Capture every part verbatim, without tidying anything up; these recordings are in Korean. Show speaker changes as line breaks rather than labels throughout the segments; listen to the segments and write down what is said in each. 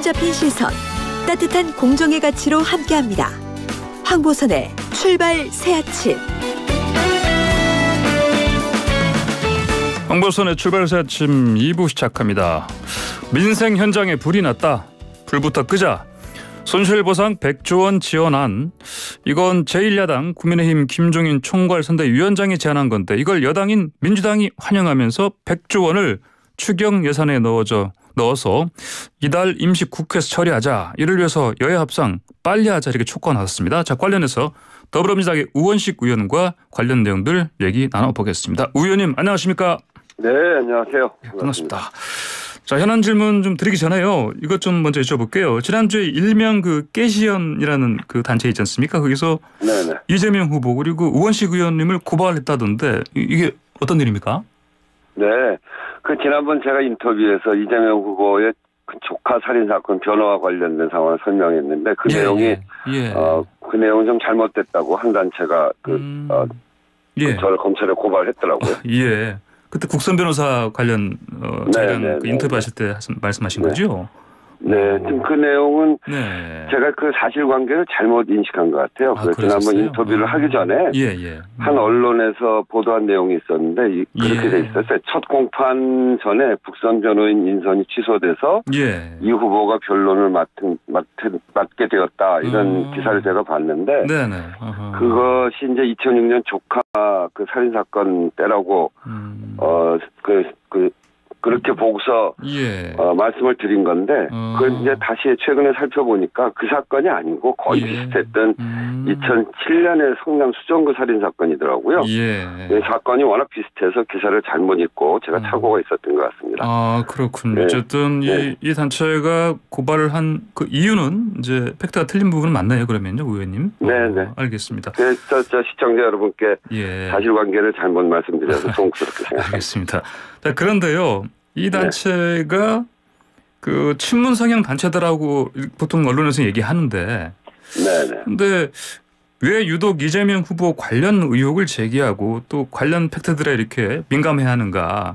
잡힌 시선, 따뜻한 공정의 가치로 함께합니다. 황보선의 출발 새아침.
황보선의 출발 새아침 이 부 시작합니다. 민생 현장에 불이 났다. 불부터 끄자. 손실보상 백조 원 지원안. 이건 제일 야당 국민의힘 김종인 총괄선대위원장이 제안한 건데 이걸 여당인 민주당이 환영하면서 백조 원을 추경 예산에 넣어줘, 넣어서 이달 임시 국회에서 처리하자. 이를 위해서 여야 합상 빨리 하자 이렇게 촉구가 나왔습니다. 자, 관련해서 더불어민주당의 우원식 의원과 관련 내용들 얘기 나눠보겠습니다. 우 의원님 안녕하십니까?
네, 안녕하세요.
반갑습니다. 반갑습니다. 자, 현안 질문 좀 드리기 전에요. 이것 좀 먼저 여쭤볼게요. 지난주에 일명 그 깨시연이라는 그 단체 있지 않습니까? 거기서 네네. 이재명 후보 그리고 우원식 의원님을 고발했다던데 이게 어떤 일입니까?
네, 그 지난번 제가 인터뷰에서 이재명 후보의 그 조카 살인 사건 변호와 관련된 상황을 설명했는데 그 예, 내용이 예, 예. 어, 그 내용은 좀 잘못됐다고 한 단체가 그, 음, 어, 예. 그 저를 검찰에 고발했더라고요.
어, 예. 그때 국선 변호사 관련 어, 저희랑 그 인터뷰하실 때 말씀하신 네. 거죠?
네, 지금 그 내용은 네. 제가 그 사실관계를 잘못 인식한 것 같아요. 아, 그래서 지난번 인터뷰를 아. 하기 전에 예, 예. 음. 한 언론에서 보도한 내용이 있었는데 그렇게 예. 돼 있었어요. 첫 공판 전에 국선 변호인 인선이 취소돼서 예. 이 후보가 변론을 맡은, 맡은, 맡게 되었다 이런 음. 기사를 제가 봤는데 네네. 그것이 이제 이천육 년 조카 그 살인 사건 때라고 음. 어 그 그 그렇게 보고서 예. 어, 말씀을 드린 건데 어. 그걸 이제 다시 최근에 살펴보니까 그 사건이 아니고 거의 예. 비슷했던 음. 이천칠 년의 성남 수정구 살인 사건이더라고요. 예. 네, 사건이 워낙 비슷해서 기사를 잘못 읽고 제가 착오가 있었던 것 같습니다.
아 그렇군요. 네. 어쨌든 네. 이, 이 단체가 고발을 한 그 이유는 이제 팩트가 틀린 부분은 맞나요? 그러면요, 의원님?
네네.
어, 알겠습니다.
그래서 저 시청자 여러분께 예. 사실관계를 잘못 말씀드려서 송구스럽게 생각합니다.
알겠습니다. 자, 그런데요, 이 단체가 네. 그 친문 성향 단체다라고 보통 언론에서 얘기하는데, 네네. 근데 왜 유독 이재명 후보 관련 의혹을 제기하고 또 관련 팩트들에 이렇게 민감해하는가?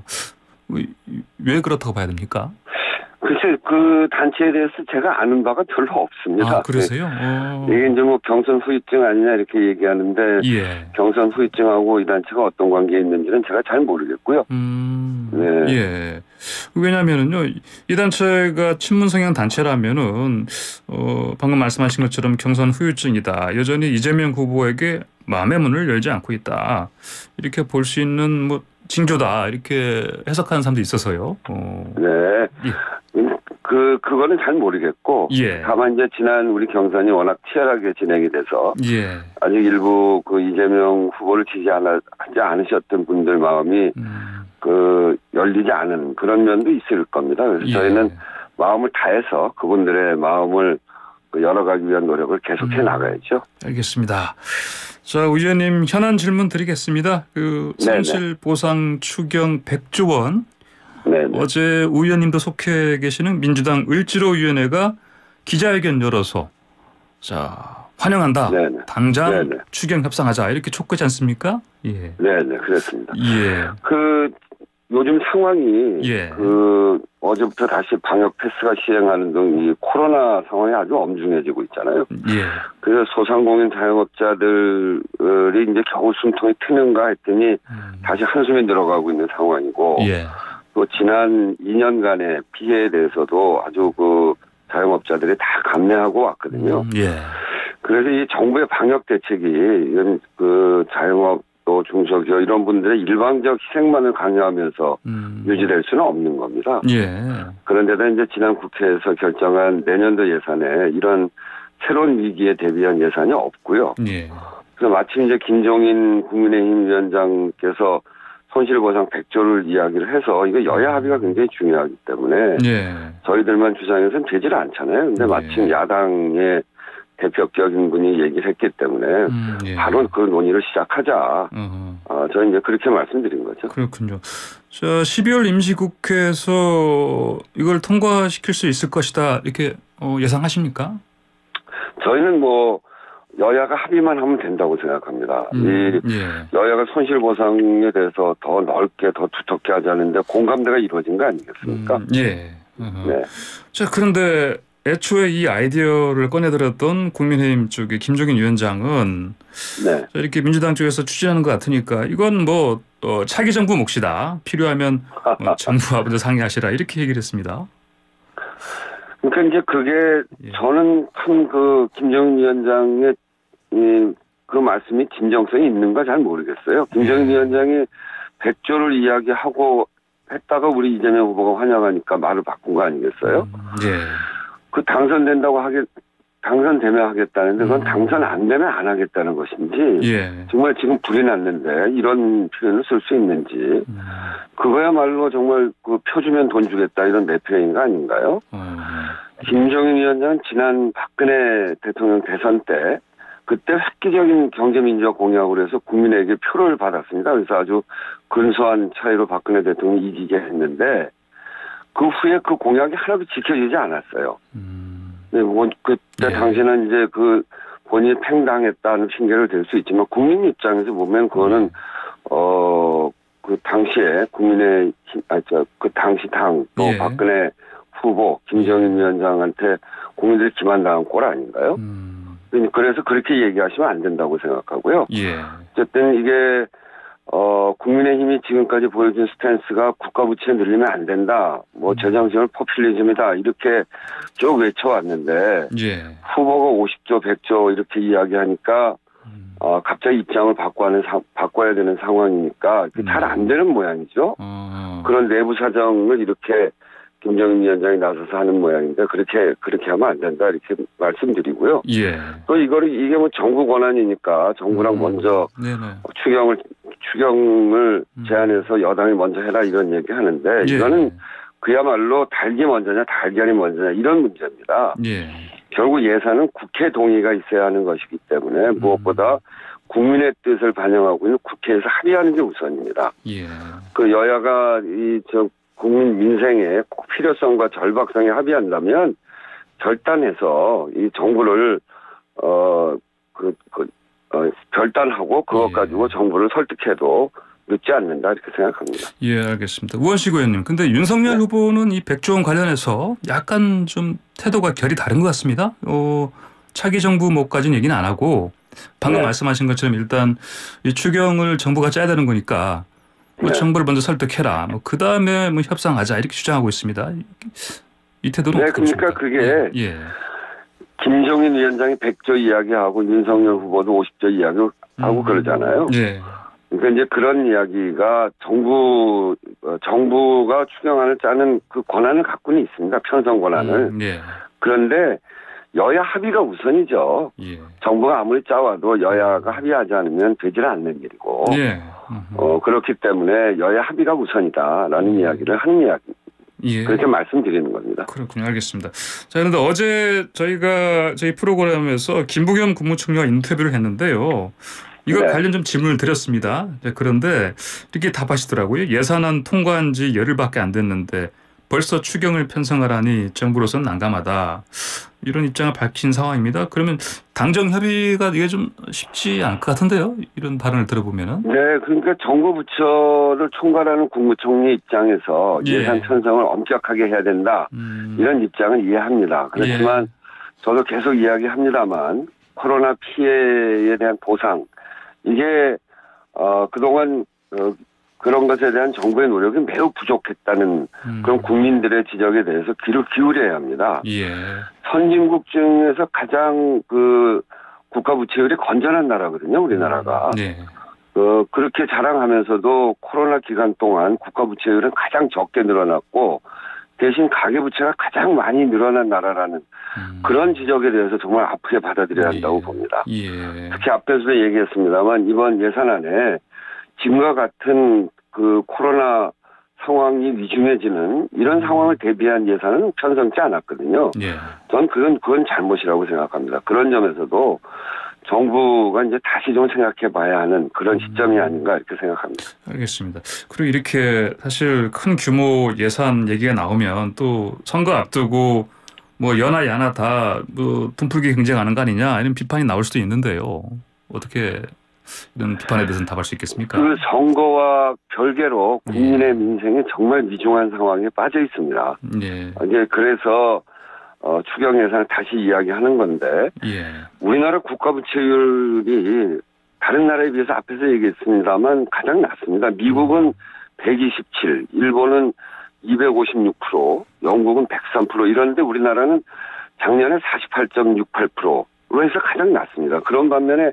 왜 그렇다고 봐야 됩니까?
글쎄, 그 단체에 대해서 제가 아는 바가 별로 없습니다.
아, 그러세요? 네.
이게 이제 뭐 경선 후유증 아니냐 이렇게 얘기하는데 예. 경선 후유증하고 이 단체가 어떤 관계에 있는지는 제가 잘 모르겠고요. 음,
네. 예. 왜냐하면은요, 이 단체가 친문 성향 단체라면은 어, 방금 말씀하신 것처럼 경선 후유증이다. 여전히 이재명 후보에게 마음의 문을 열지 않고 있다. 이렇게 볼 수 있는 뭐 징조다. 이렇게 해석하는 사람도 있어서요. 어.
네. 예. 그, 그거는 잘 모르겠고. 예. 다만 이제 지난 우리 경선이 워낙 치열하게 진행이 돼서. 예. 아직 일부 그 이재명 후보를 지지하지 않으셨던 분들 마음이 음. 그 열리지 않은 그런 면도 있을 겁니다. 그래서 예. 저희는 마음을 다해서 그분들의 마음을 열어가기 위한 노력을 계속해 음. 나가야죠.
알겠습니다. 자, 의원님 현안 질문 드리겠습니다. 그 손실보상 추경 백조 원. 네네. 어제 우 의원님도 속해 계시는 민주당 을지로위원회가 기자회견 열어서 자 환영한다. 네네. 당장 네네. 추경 협상하자 이렇게 촉구하지 않습니까? 예.
네네 그렇습니다.
예.
그 요즘 상황이 예. 그 어제부터 다시 방역 패스가 시행하는 등 이 코로나 상황이 아주 엄중해지고 있잖아요. 예. 그래서 소상공인 자영업자들이 이제 겨우 숨통이 트는가 했더니 음. 다시 한숨이 늘어가고 있는 상황이고. 예. 또 지난 이 년간의 피해에 대해서도 아주 그 자영업자들이 다 감내하고 왔거든요. 음, 예. 그래서 이 정부의 방역 대책이 이런 그 자영업 또 중소기업 이런 분들의 일방적 희생만을 강요하면서 음. 유지될 수는 없는 겁니다. 예. 그런데도 이제 지난 국회에서 결정한 내년도 예산에 이런 새로운 위기에 대비한 예산이 없고요. 예. 그래서 마침 이제 김종인 국민의힘 위원장께서 손실보상 백조를 이야기를 해서 이거 여야 합의가 굉장히 중요하기 때문에 예. 저희들만 주장해서는 되지를 않잖아요. 근데 마침 예. 야당의 대표격인 분이 얘기를 했기 때문에 음, 예. 바로 그 논의를 시작하자. 어, 저는 이제 그렇게 말씀드린 거죠.
그렇군요. 자, 십이월 임시국회에서 이걸 통과시킬 수 있을 것이다 이렇게 어, 예상하십니까?
저희는 뭐 여야가 합의만 하면 된다고 생각합니다. 음, 이 예. 여야가 손실보상에 대해서 더 넓게 더 두텁게 하자는데 공감대가 이루어진 거 아니겠습니까?
음, 예. 네. 자, 그런데 애초에 이 아이디어를 꺼내들었던 국민의힘 쪽의 김종인 위원장은 네. 이렇게 민주당 쪽에서 추진하는 것 같으니까 이건 뭐 어, 차기 정부 몫이다. 필요하면 뭐 정부와 먼저 상의하시라 이렇게 얘기를 했습니다.
그러니까 이제 그게 예. 저는 참 그 김종인 위원장의 이, 그 말씀이 진정성이 있는가 잘 모르겠어요. 김종인 예. 위원장이 백조를 이야기하고 했다가 우리 이재명 후보가 환영하니까 말을 바꾼 거 아니겠어요?
음, 예.
그 당선된다고 하겠, 당선되면 하겠다는데 그건 음. 당선 안 되면 안 하겠다는 것인지
예. 정말
지금 불이 났는데 이런 표현을 쓸 수 있는지 음. 그거야말로 정말 그 표 주면 돈 주겠다 이런 내표인 거 아닌가요? 음. 김종인 위원장은 지난 박근혜 대통령 대선 때 그때 획기적인 경제민주화 공약으로 해서 국민에게 표를 받았습니다. 그래서 아주 근소한 차이로 박근혜 대통령이 이기게 했는데 그 후에 그 공약이 하나도 지켜지지 않았어요. 음. 네, 뭐 그때 네. 당시는 이제 그 본인이 팽당했다는 핑계를 댈 수 있지만 국민 입장에서 보면 그거는 음. 어, 그 당시에 국민의 아, 저, 그 당시 당 또 예. 박근혜 후보 김정인 예. 위원장한테 국민들이 기만당한 꼴 아닌가요? 음. 그래서 그렇게 얘기하시면 안 된다고 생각하고요.
예.
어쨌든 이게 어, 국민의힘이 지금까지 보여준 스탠스가 국가 부채 늘리면 안 된다. 뭐 재정지원 포퓰리즘이다. 이렇게 쭉 외쳐왔는데
예.
후보가 오십조, 백조 이렇게 이야기하니까 음. 어, 갑자기 입장을 바꿔야, 사, 바꿔야 되는 상황이니까 음. 잘 안 되는 모양이죠.
어.
그런 내부 사정을 이렇게 김정인 위원장이 나서서 하는 모양인데 그렇게 그렇게 하면 안 된다 이렇게 말씀드리고요.
예.
또 이거를 이게 뭐 정부 권한이니까 정부랑 음. 먼저
네네.
추경을 추경을 음. 제안해서 여당이 먼저 해라 이런 얘기 하는데
예.
이거는 그야말로 닭이 먼저냐 달걀이 먼저냐 이런 문제입니다.
예.
결국 예산은 국회 동의가 있어야 하는 것이기 때문에 음. 무엇보다 국민의 뜻을 반영하고 있는 국회에서 합의하는 게 우선입니다.
예.
그 여야가 이 저 국민 민생의 필요성과 절박성에 합의한다면 결단해서 이 정부를 어 그 그 어, 결단하고 그것
예.
가지고 정부를 설득해도 늦지 않는다 이렇게 생각합니다.
예, 알겠습니다. 우원식 의원님, 근데 윤석열 네. 후보는 이 백조 원 관련해서 약간 좀 태도가 결이 다른 것 같습니다. 어, 차기 정부 몫까지는 얘기는 안 하고 방금 네. 말씀하신 것처럼 일단 이 추경을 정부가 짜야 되는 거니까 뭐 네. 정부를 먼저 설득해라. 뭐 그 다음에 뭐 협상하자 이렇게 주장하고 있습니다. 이 태도는
네,
어떻게
그러니까
보십니까?
그게
예. 예.
김종인 위원장이 백조 이야기하고 윤석열 후보도 오십조 이야기하고 음. 그러잖아요.
예.
그러니까 이제 그런 이야기가 정부 정부가 추경안을 짜는 그 권한을 갖고는 있습니다. 편성 권한을.
음, 예.
그런데 여야 합의가 우선이죠.
예.
정부가 아무리 짜와도 여야가 합의하지 않으면 되지는 않는 일이고.
예.
어, 그렇기 때문에 여야 합의가 우선이다라는 음. 이야기를 하는 이야기.
예.
그렇게 말씀드리는 겁니다.
그렇군요. 알겠습니다. 자, 그런데 어제 저희가 저희 프로그램에서 김부겸 국무총리와 인터뷰를 했는데요. 이거 네. 관련 좀 질문을 드렸습니다. 그런데 이렇게 답하시더라고요. 예산안 통과한 지 열흘밖에 안 됐는데 벌써 추경을 편성하라니 정부로서는 난감하다. 이런 입장을 밝힌 상황입니다. 그러면 당정 협의가 이게 좀 쉽지 않을 것 같은데요. 이런 발언을 들어보면은.
네, 그러니까 정부 부처를 총괄하는 국무총리 입장에서
예.
예산 편성을 엄격하게 해야 된다. 음. 이런 입장은 이해합니다. 그렇지만 예. 저도 계속 이야기합니다만 코로나 피해에 대한 보상 이게 어, 그동안 어, 그런 것에 대한 정부의 노력이 매우 부족했다는 음. 그런 국민들의 지적에 대해서 귀를 기울여야 합니다.
예.
선진국 중에서 가장 그 국가 부채율이 건전한 나라거든요, 우리나라가.
네.
어, 그렇게 자랑하면서도 코로나 기간 동안 국가 부채율은 가장 적게 늘어났고 대신 가계 부채가 가장 많이 늘어난 나라라는 음. 그런 지적에 대해서 정말 아프게 받아들여야 한다고
예.
봅니다.
예.
특히 앞에서도 얘기했습니다만 이번 예산안에 지금과 같은 그 코로나 상황이 위중해지는 이런 상황을 대비한 예산은 편성치 않았거든요.
예.
전 그건 그건 잘못이라고 생각합니다. 그런 점에서도 정부가 이제 다시 좀 생각해 봐야 하는 그런 시점이 아닌가 이렇게 생각합니다.
알겠습니다. 그리고 이렇게 사실 큰 규모 예산 얘기가 나오면 또 선거 앞두고 뭐 여나 야나 다 뭐 돈풀기 경쟁하는 거 아니냐 이런 비판이 나올 수도 있는데요. 어떻게 이런 비판에 대해서는 답할 수 있겠습니까?
그 선거와 별개로 국민의 예. 민생이 정말 위중한 상황에 빠져 있습니다.
예.
이제 그래서 어, 추경 예산을 다시 이야기하는 건데
예.
우리나라 국가부채율이 다른 나라에 비해서 앞에서 얘기했습니다만 가장 낮습니다. 미국은 백이십칠, 일본은 이백오십육 퍼센트, 영국은 백삼 퍼센트 이런데 우리나라는 작년에 사십팔 점 육팔 퍼센트로 해서 가장 낮습니다. 그런 반면에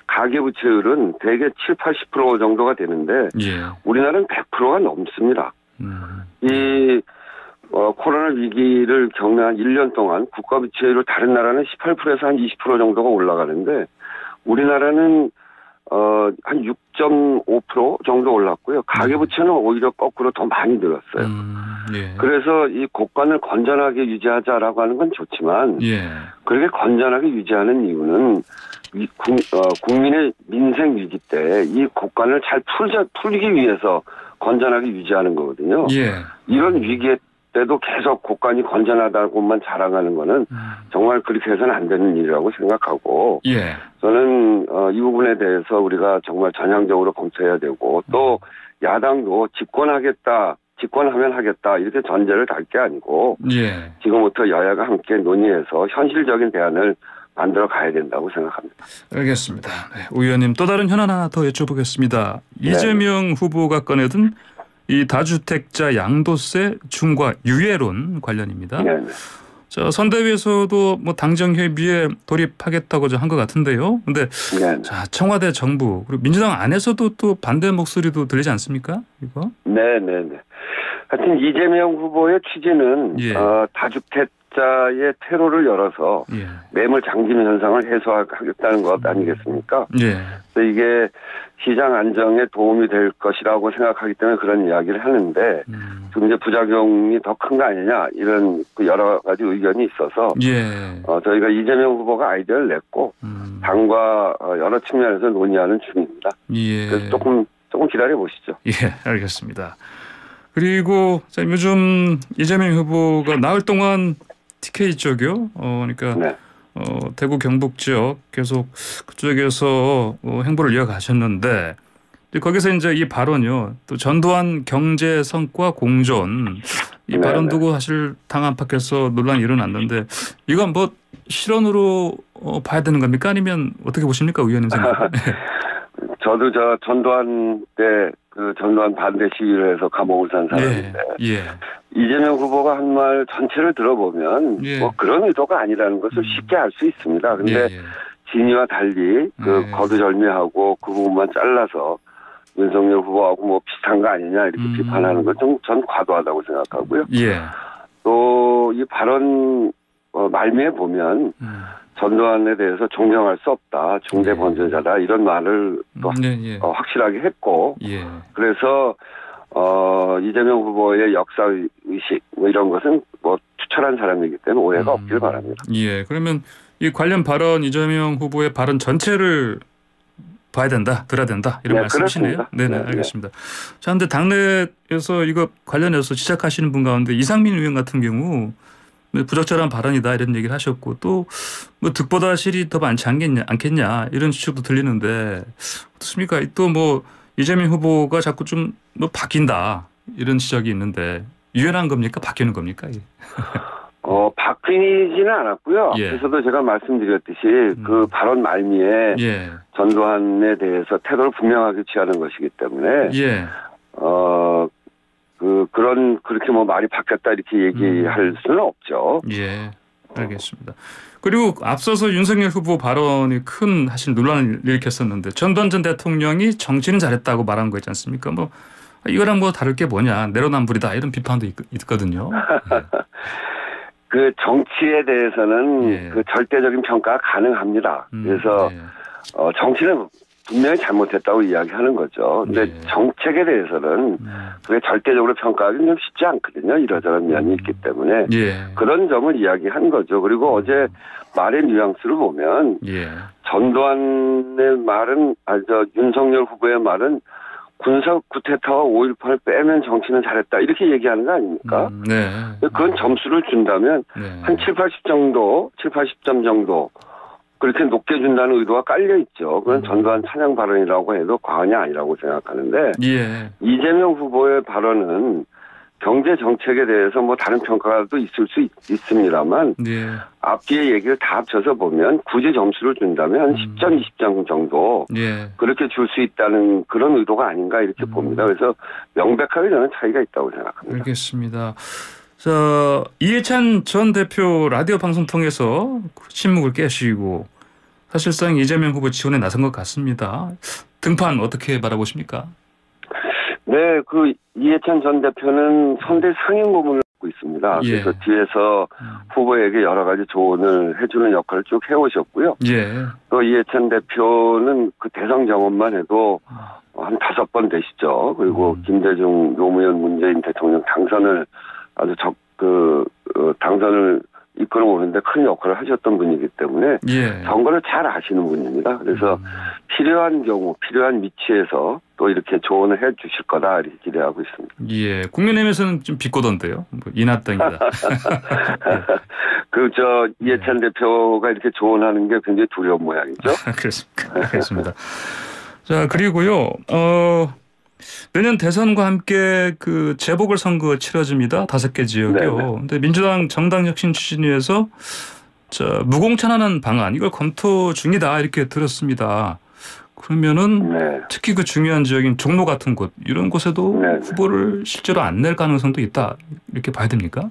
가계부채율은 대개 칠, 팔십 퍼센트 정도가 되는데
예.
우리나라는 백 퍼센트가 넘습니다.
음.
이 어, 코로나 위기를 겪는 일 년 동안 국가부채율을 다른 나라는 십팔 퍼센트에서 한 이십 퍼센트 정도가 올라가는데 우리나라는 어, 한 육 점 오 퍼센트 정도 올랐고요. 가계부채는 오히려 거꾸로 더 많이 늘었어요.
음, 예.
그래서 이 고관을 건전하게 유지하자라고 하는 건 좋지만
예.
그렇게 건전하게 유지하는 이유는 이 국, 어, 국민의 민생 위기 때 이 고관을 잘 풀자, 풀기 위해서 건전하게 유지하는 거거든요.
예.
이런 위기에 때도 계속 고관이 건전하다고만 자랑하는 거는
음.
정말 그렇게 해서는 안 되는 일이라고 생각하고
예.
저는 어, 이 부분에 대해서 우리가 정말 전향적으로 검토해야 되고 또 야당도 집권하겠다, 집권하면 하겠다 이렇게 전제를 달 게 아니고
예.
지금부터 여야가 함께 논의해서 현실적인 대안을 만들어 가야 된다고 생각합니다.
알겠습니다. 네, 오 의원님 또 다른 현안 하나 더 여쭤보겠습니다. 네. 이재명 후보가 꺼내든 이 다주택자 양도세 중과 유예론 관련입니다.
네.
자, 선대위에서도 뭐 당정 협의에 돌입하겠다고 한 것 같은데요. 근데
네.
자, 청와대 정부 그리고 민주당 안에서도 또 반대 목소리도 들리지 않습니까? 이거?
네, 네, 네. 하여튼 이재명 후보의 취지는
예.
어, 다주택자의 테러를 열어서
예. 매물
장짐 현상을 해소하겠다는 것 아니겠습니까?
예.
그래서 이게 시장 안정에 도움이 될 것이라고 생각하기 때문에 그런 이야기를 하는데
음.
지금 이제 부작용이 더 큰 거 아니냐 이런 여러 가지 의견이 있어서
예.
어, 저희가 이재명 후보가 아이디어를 냈고
음.
당과 여러 측면에서 논의하는 중입니다.
예.
그래서 조금 조금 기다려 보시죠.
예, 알겠습니다. 그리고 요즘 이재명 후보가 나흘 동안 티케이 쪽이요. 어, 그러니까
네.
어, 대구 경북 지역 계속 그쪽에서 어, 행보를 이어가셨는데 거기서 이제 이 발언요. 또 전두환 경제 성과 공존 이
네,
발언
네.
두고 사실 당 안팎에서 논란이 일어났는데 이건 뭐 실언으로 어, 봐야 되는 겁니까? 아니면 어떻게 보십니까, 의원님 생각?
저도 저 전두환 때 그 전두환 반대 시위를 해서 감옥을 산 사람인데
예. 예.
이재명 후보가 한 말 전체를 들어보면
예.
뭐 그런 의도가 아니라는 것을
음.
쉽게 알 수 있습니다. 근데
예, 예.
진위와 달리 그
예.
거두절미하고 그 부분만 잘라서 윤석열 후보하고 뭐 비슷한 거 아니냐 이렇게
음.
비판하는 건 좀 전 과도하다고 생각하고요.
예.
또 이 발언 어, 말미에 보면
음.
전두환에 대해서 존경할 수 없다, 중대 범죄자다 이런 말을 또
음, 예, 예.
어, 확실하게 했고
예.
그래서 어, 이재명 후보의 역사 의식 뭐 이런 것은 뭐 추천한 사람이기 때문에 오해가
음.
없길 바랍니다.
예. 그러면 이 관련 발언 이재명 후보의 발언 전체를 봐야 된다, 들어야 된다 이런
네,
말씀이시네요. 네네,
네,
알겠습니다. 네. 자, 근데 당내에서 이거 관련해서 지적하시는 분 가운데 이상민 의원 같은 경우 부적절한 발언이다 이런 얘기를 하셨고 또 뭐 득보다 실이 더 많지 않겠냐, 않겠냐 이런 추측도 들리는데 어떻습니까? 또 뭐 이재명 후보가 자꾸 좀 뭐 바뀐다 이런 지적이 있는데 유연한 겁니까? 바뀌는 겁니까?
어, 바뀌지는 않았고요.
예.
그래서도 제가 말씀드렸듯이
음.
그 발언 말미에
예.
전두환에 대해서 태도를 분명하게 취하는 것이기 때문에
예.
어, 그 그런 그렇게 뭐 말이 바뀌었다 이렇게 얘기할
음.
수는 없죠.
예. 알겠습니다. 그리고 앞서서 윤석열 후보 발언이 큰 사실 논란을 일으켰었는데 전두환 전 대통령이 정치는 잘했다고 말한 거 있지 않습니까? 뭐 이거랑 뭐 다를 게 뭐냐 내로남불이다 이런 비판도 있, 있거든요. 예.
그 정치에 대해서는
예.
그 절대적인 평가가 가능합니다.
음,
그래서
예.
어, 정치는 분명히 잘못했다고 이야기하는 거죠. 근데
예.
정책에 대해서는
음.
그게 절대적으로 평가하기는 좀 쉽지 않거든요. 이러저런 면이 있기 때문에
예.
그런 점을 이야기한 거죠. 그리고 어제 말의 뉘앙스를 보면
예.
전두환의 말은 아니 저 윤석열 후보의 말은 군사 쿠데타와 오일팔을 빼면 정치는 잘했다 이렇게 얘기하는 거 아닙니까?
음, 네.
그건 점수를 준다면
네.
한 칠, 팔십 정도, 칠, 팔십 점 정도 그렇게 높게 준다는 의도가 깔려 있죠. 그건
음.
전두환 찬양 발언이라고 해도 과언이 아니라고 생각하는데
예.
이재명 후보의 발언은 경제 정책에 대해서 뭐 다른 평가도 있을 수 있, 있습니다만 네. 앞뒤의 얘기를 다 합쳐서 보면 굳이 점수를 준다면 한 음. 십 점, 이십 점 정도 네. 그렇게 줄 수 있다는 그런 의도가 아닌가 이렇게 음. 봅니다. 그래서 명백하게 저는 차이가 있다고 생각합니다.
알겠습니다. 자, 이해찬 전 대표 라디오 방송 통해서 침묵을 깨시고 사실상 이재명 후보 지원에 나선 것 같습니다. 등판 어떻게 바라보십니까?
네, 그 이해찬 전 대표는 선대 상임 고문을 하고 있습니다. 예. 그래서 뒤에서 후보에게 여러 가지 조언을 해주는 역할을 쭉 해오셨고요. 예. 또 이해찬 대표는 그 대선 경험만 해도 한 다섯 번 되시죠. 그리고 음. 김대중, 노무현, 문재인 대통령 당선을 아주 적, 그, 어, 당선을 이끌어 오는데 큰 역할을 하셨던 분이기 때문에 예. 선거를 잘 아시는 분입니다. 그래서 음. 필요한 경우, 필요한 위치에서 또 이렇게 조언을 해 주실 거다 이렇게 기대하고 있습니다.
예, 국민의힘에서는 좀 비꼬던데요. 뭐 이낙당이다.
그 저 이해찬 예. 대표가 이렇게 조언하는 게 굉장히 두려운 모양이죠.
그렇습니까? 알겠습니다. 자, 그리고요. 어. 내년 대선과 함께 그 재보궐선거 치러집니다. 다섯 개 지역이요. 그런데 민주당 정당혁신추진위에서 저 무공천하는 방안 이걸 검토 중이다 이렇게 들었습니다. 그러면은 네. 특히 그 중요한 지역인 종로 같은 곳 이런 곳에도 네. 후보를 실제로 안 낼 가능성도 있다 이렇게 봐야 됩니까?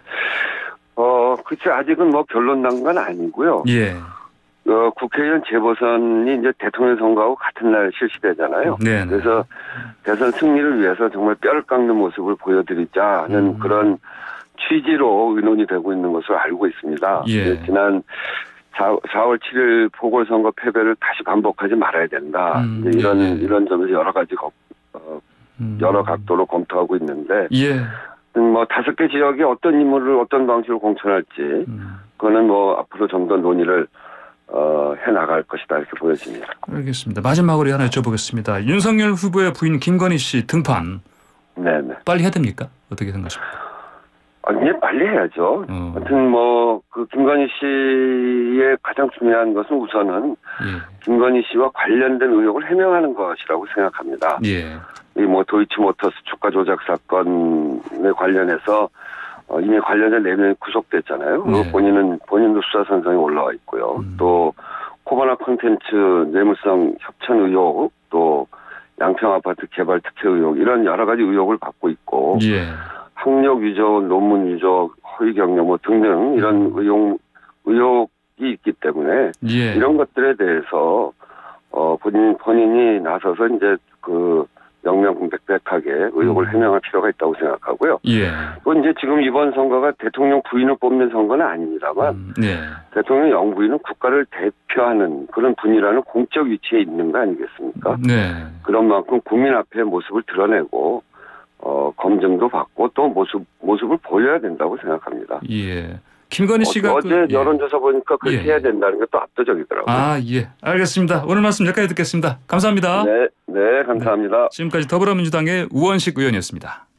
어, 그렇죠. 아직은 뭐 결론 난 건 아니고요. 예. 어, 국회의원 재보선이 이제 대통령 선거하고 같은 날 실시되잖아요. 네네. 그래서 대선 승리를 위해서 정말 뼈를 깎는 모습을 보여드리자 하는 음. 그런 취지로 의논이 되고 있는 것으로 알고 있습니다. 예. 지난 사월 칠일 보궐선거 패배를 다시 반복하지 말아야 된다. 음. 이런 예. 이런 점에서 여러 가지 어, 여러 각도로 검토하고 있는데, 예. 뭐 다섯 개 지역이 어떤 인물을 어떤 방식으로 공천할지, 음. 그거는 뭐 앞으로 좀 더 논의를 어, 해나갈 것이다 이렇게 보여집니다.
알겠습니다. 마지막으로 하나 여쭤보겠습니다. 윤석열 후보의 부인 김건희 씨 등판 네네. 빨리 해야 됩니까? 어떻게 생각하십니까?
아니, 빨리 해야죠. 어. 하여튼 뭐 그 김건희 씨의 가장 중요한 것은 우선은 예. 김건희 씨와 관련된 의혹을 해명하는 것이라고 생각합니다. 예. 이 뭐 도이치모터스 주가 조작 사건에 관련해서 어, 이미 관련된 네 명이 구속됐잖아요. 네. 본인은 본인도 수사 선상에 올라와 있고요. 음. 또 코바나 콘텐츠 뇌물성 협찬 의혹, 또 양평 아파트 개발 특혜 의혹 이런 여러 가지 의혹을 받고 있고 예. 학력 위조, 논문 위조, 허위 경력 뭐 등등 이런 음. 의혹 의혹이 있기 때문에 예. 이런 것들에 대해서 어, 본인 본인이 나서서 이제 그 명명백백하게 의혹을 음. 해명할 필요가 있다고 생각하고요. 예. 또 이제 지금 이번 선거가 대통령 부인을 뽑는 선거는 아닙니다만 음. 네. 대통령 영부인은 국가를 대표하는 그런 분이라는 공적 위치에 있는 거 아니겠습니까? 네. 그런 만큼 국민 앞에 모습을 드러내고 어, 검증도 받고 또 모습 모습을 보여야 된다고 생각합니다.
예. 김건희 씨가
어, 어제 그, 여론조사 예. 보니까 그렇게 예. 해야 된다는 게 또 압도적이더라고요.
아, 예. 알겠습니다. 오늘 말씀 여기까지 듣겠습니다. 감사합니다.
네, 네, 감사합니다.
네. 지금까지 더불어민주당의 우원식 의원이었습니다.